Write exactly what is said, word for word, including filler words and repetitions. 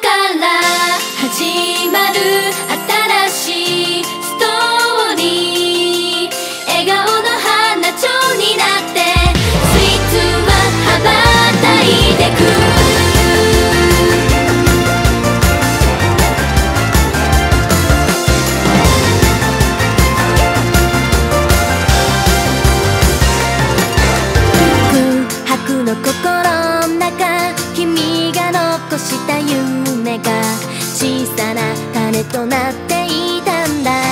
から始まる新しいストーリー、笑顔の花蝶になってスイーツは羽ばたいてく。空白の心の中、君が残した夢が小さな種となっていたんだ。